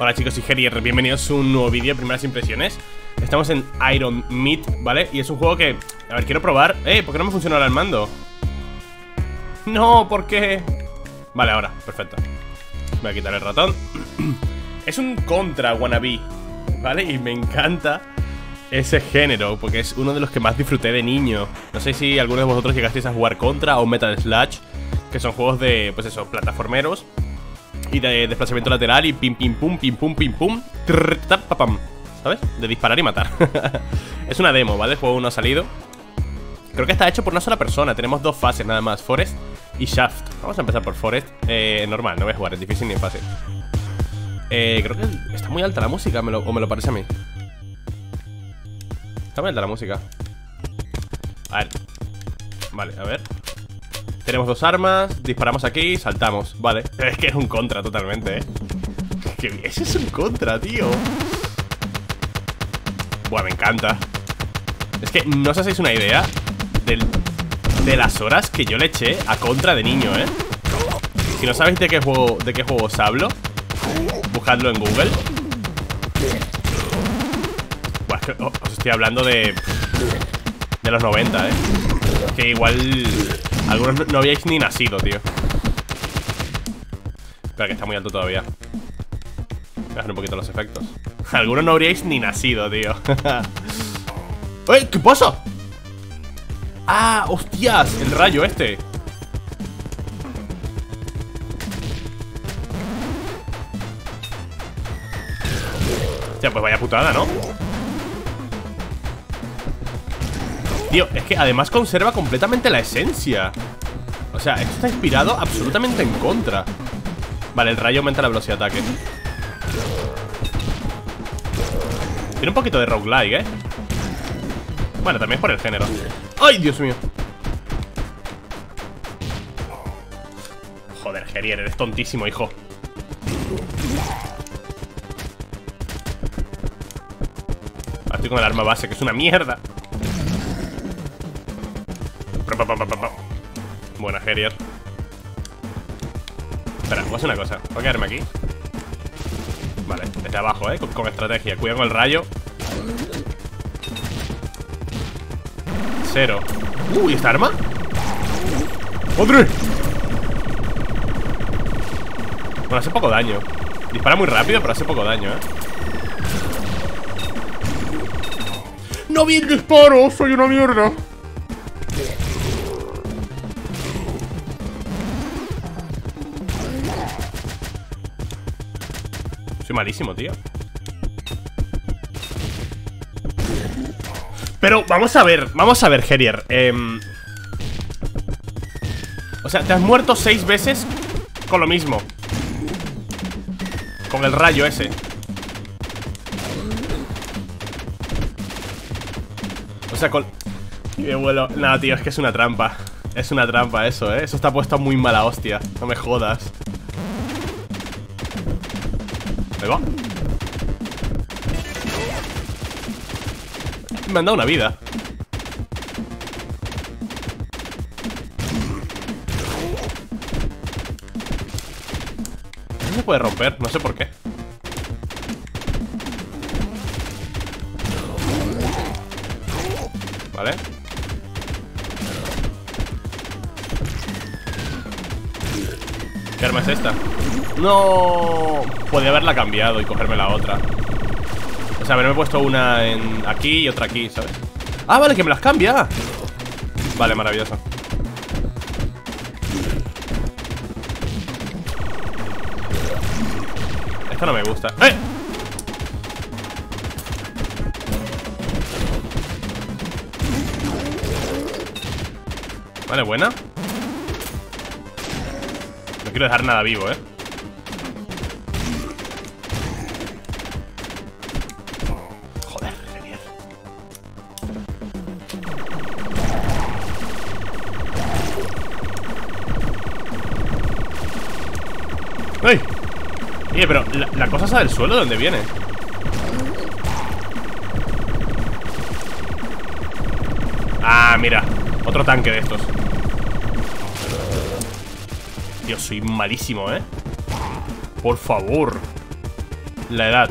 Hola chicos, soy Herier, bienvenidos a un nuevo vídeo, primeras impresiones. Estamos en Iron Meat, ¿vale? Y es un juego que, a ver, quiero probar. ¿Por qué no me funciona ahora el mando? No, ¿por qué? Vale, ahora, perfecto. Voy a quitar el ratón. Es un Contra wannabe, ¿vale? Y me encanta ese género, porque es uno de los que más disfruté de niño. No sé si alguno de vosotros llegasteis a jugar Contra o Metal Slug, que son juegos de, pues eso, plataformeros y de desplazamiento lateral y pim pum, pim pum, papam, ¿sabes? De disparar y matar. Es una demo, ¿vale? El juego no ha salido. Creo que está hecho por una sola persona. Tenemos dos fases nada más, Forest y Shaft. Vamos a empezar por Forest. Normal, no voy a jugar, es difícil ni fácil. Creo que está muy alta la música, o me lo parece a mí. Está muy alta la música. A ver. Vale, a ver. Tenemos dos armas, disparamos aquí, saltamos. Vale, es que es un Contra totalmente, Ese es un Contra, tío. Buah, me encanta. Es que no os hacéis una idea de las horas que yo le eché a Contra de niño, Si no sabéis de qué juego os hablo, buscadlo en Google. Buah, es que os estoy hablando de los 90, Que igual algunos no habíais ni nacido, tío. Espera, que está muy alto todavía. Voy a bajar un poquito los efectos. Algunos no habríais ni nacido, tío. ¡Ey! ¿Qué pasa? ¡Ah! ¡Hostias! El rayo este. Hostia, pues vaya putada, ¿no? Tío, es que además conserva completamente la esencia. O sea, esto está inspirado absolutamente en Contra. Vale, el rayo aumenta la velocidad de ataque. Tiene un poquito de roguelike, Bueno, también es por el género. ¡Ay, Dios mío! Joder, Herier, eres tontísimo, hijo. Ahora estoy con el arma base, que es una mierda. Buena, Herier. Espera, voy a hacer una cosa. Voy a quedarme aquí. Vale, desde abajo, con estrategia. Cuidado con el rayo. Cero. ¿Y esta arma? ¡Madre! Bueno, hace poco daño. Dispara muy rápido, pero hace poco daño, ¡No vi el disparo! ¡Soy una mierda! Soy malísimo, tío. Pero vamos a ver, Herier. O sea, te has muerto 6 veces con lo mismo. Con el rayo ese. O sea, con... Y vuelo. Nada, tío, es que es una trampa. Es una trampa eso, Eso está puesto muy mala hostia. No me jodas. Ahí va. Me han dado una vida. No se puede romper, no sé por qué. Vale. ¿Qué arma es esta? No, podía haberla cambiado y cogerme la otra. O sea, haberme puesto una aquí y otra aquí, ¿sabes? Ah, vale, que me las cambia. Vale, maravilloso. Esto no me gusta. ¡Eh! Vale, buena. No quiero dejar nada vivo, Joder, genial. ¡Ay! Oye, pero la cosa esa del suelo, ¿de dónde viene? Ah, mira. Otro tanque de estos. Dios, soy malísimo, Por favor. La edad.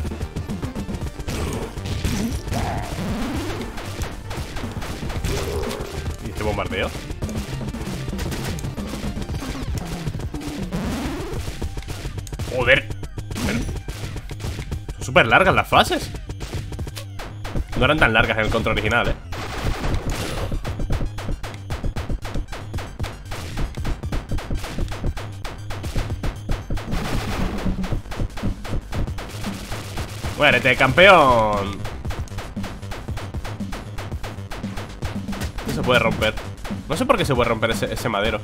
¿Y este bombardeo? Joder. Pero... son súper largas las fases. No eran tan largas en el control original, ¿eh? Muérete, campeón. No se puede romper. No sé por qué se puede romper ese madero.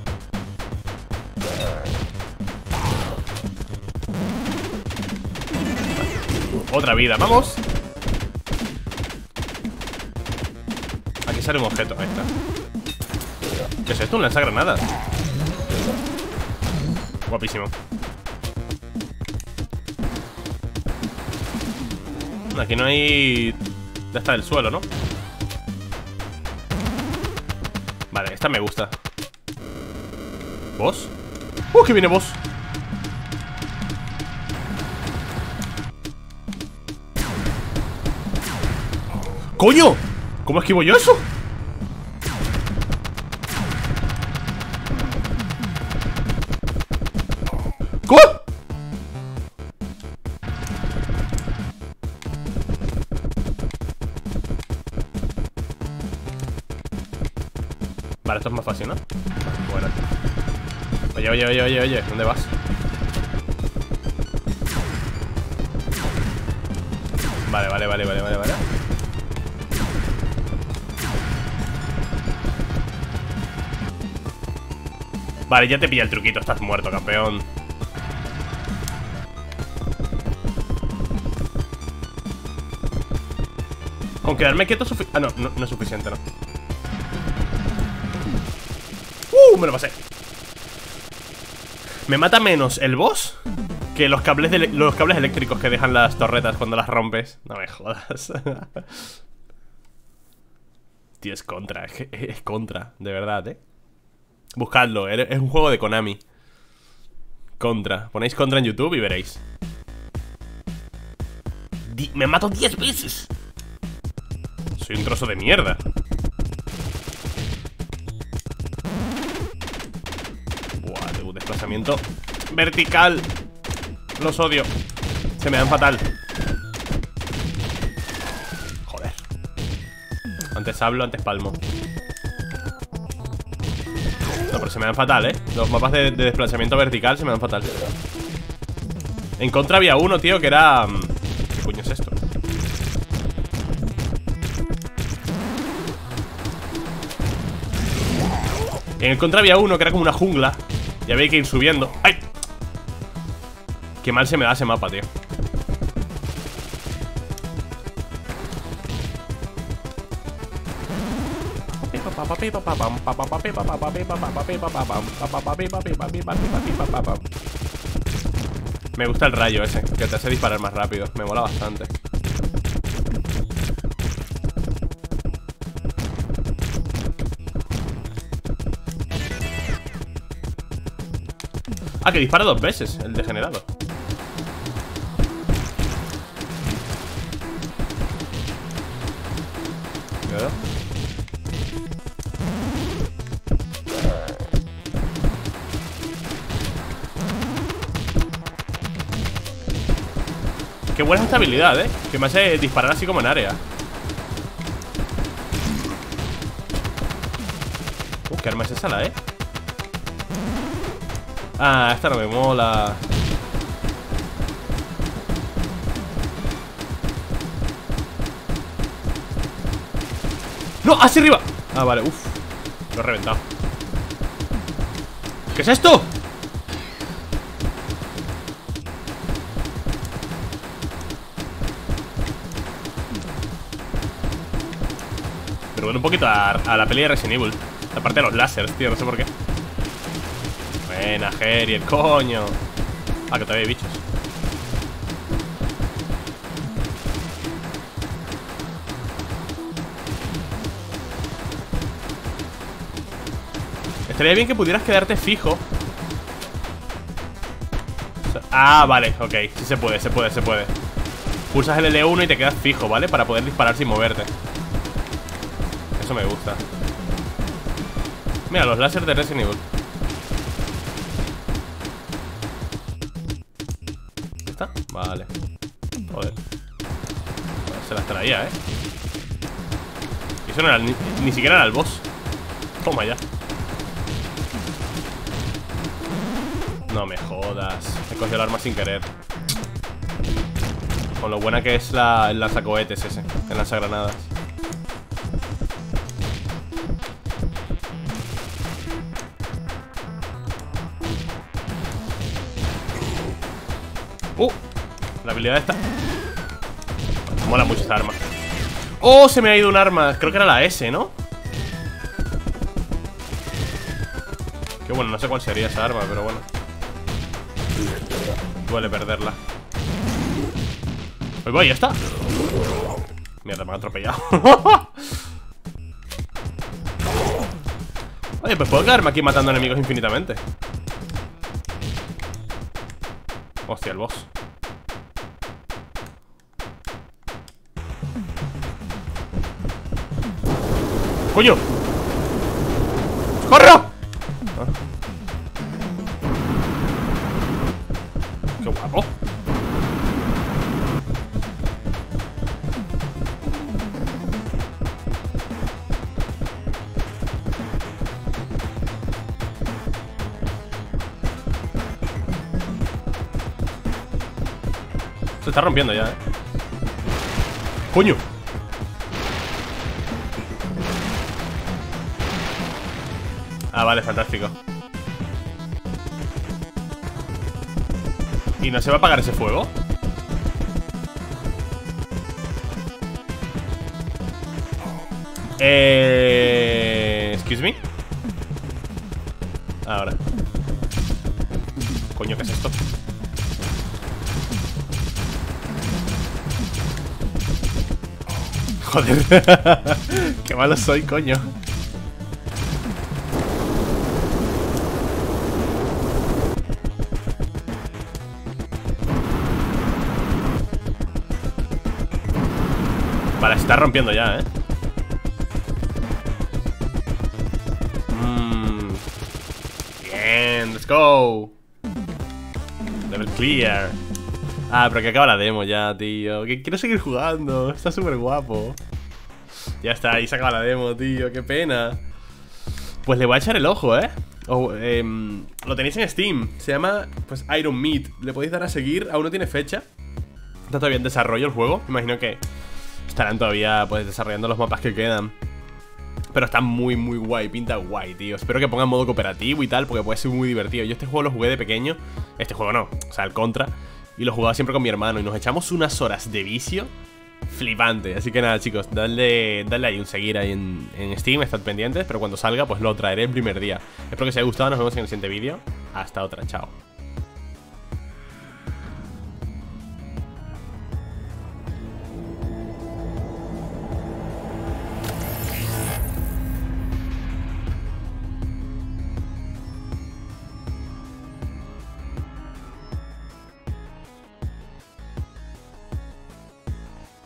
Otra vida, vamos. Aquí sale un objeto, ahí está. ¿Qué es esto? Un lanzagranadas. Guapísimo. Aquí no hay... ya está del suelo, ¿no? Vale, esta me gusta. ¿Boss? Que viene boss. ¡Coño! ¿Cómo esquivo yo eso? ¿Cómo? Vale, esto es más fácil, ¿no? Bueno. Oye, ¿dónde vas? Vale. Vale, ya te pilla el truquito, estás muerto, campeón. Con quedarme quieto ah, no es suficiente, ¿no? Me lo pasé. Me mata menos el boss que los cables eléctricos que dejan las torretas cuando las rompes. No me jodas. Tío, es contra, es contra, de verdad, Buscadlo, es un juego de Konami. Contra, ponéis Contra en YouTube y veréis. Me mato 10 veces. Soy un trozo de mierda. Buah, tengo un desplazamiento vertical. Los odio. Se me dan fatal. Joder. Antes hablo, antes palmo. No, pero se me dan fatal, Los mapas de desplazamiento vertical se me dan fatal. En Contra había uno, tío, que era... ¿qué coño es esto? En el Contra había uno que era como una jungla y había que ir subiendo. ¡Ay! Qué mal se me da ese mapa, tío. Me gusta el rayo ese, que te hace disparar más rápido. Me mola bastante. Ah, que dispara 2 veces el degenerado. Cuidado. Qué buena esta habilidad, que me hace disparar así como en área. ¿Qué arma es esa, la Ah, esta no me mola. ¡No! ¡Hacia arriba! Ah, vale, uff. Lo he reventado. ¿Qué es esto? Me recuerda un poquito a la peli de Resident Evil. La parte de los láseres, tío, no sé por qué. Buena, Geriel, coño. Ah, que todavía hay bichos. Estaría bien que pudieras quedarte fijo. Ah, vale, ok. Sí se puede. pulsas el L1 y te quedas fijo, ¿vale? Para poder disparar sin moverte. Eso me gusta. Mira, los láser de Resident Evil. ¿Está? Vale. Joder. Se las traía, ¿eh? Y eso no era, ni siquiera era el boss. Toma ya. No me jodas. He cogido el arma sin querer. Con lo buena que es el lanzacohetes ese. El lanzagranadas. La habilidad esta. Mola mucho esta arma. ¡Oh! Se me ha ido un arma. Creo que era la S, ¿no? Que bueno, no sé cuál sería esa arma, pero bueno. Duele perderla. Pues voy, ya está. Mierda, me han atropellado. Oye, pues puedo quedarme aquí matando enemigos infinitamente. Hostia, el boss. ¡Coño! ¡Corre! ¡Qué guapo! Se está rompiendo ya, ¡Coño! Ah, vale, fantástico. ¿Y no se va a apagar ese fuego? Excuse me. Ahora. Coño, ¿qué es esto? Joder. Qué malo soy, coño. Vale, se está rompiendo ya, Bien, let's go. Level clear. Ah, pero que acaba la demo ya, tío. Que quiero seguir jugando. Está súper guapo. Ya está, ahí se acaba la demo, tío. Qué pena. Pues le voy a echar el ojo, lo tenéis en Steam. Se llama, pues, Iron Meat. Le podéis dar a seguir. Aún no tiene fecha. Está todavía en desarrollo el juego. Imagino que estarán todavía, pues, desarrollando los mapas que quedan. Pero está muy, muy guay, pinta guay, tío. Espero que pongan modo cooperativo y tal, porque puede ser muy divertido. Yo este juego lo jugué de pequeño. Este juego no, o sea, el Contra. Y lo jugaba siempre con mi hermano. Y nos echamos unas horas de vicio flipante. Así que nada, chicos, dale ahí un seguir ahí en Steam, estad pendientes. Pero cuando salga, pues lo traeré el primer día. Espero que os haya gustado, nos vemos en el siguiente vídeo. Hasta otra, chao.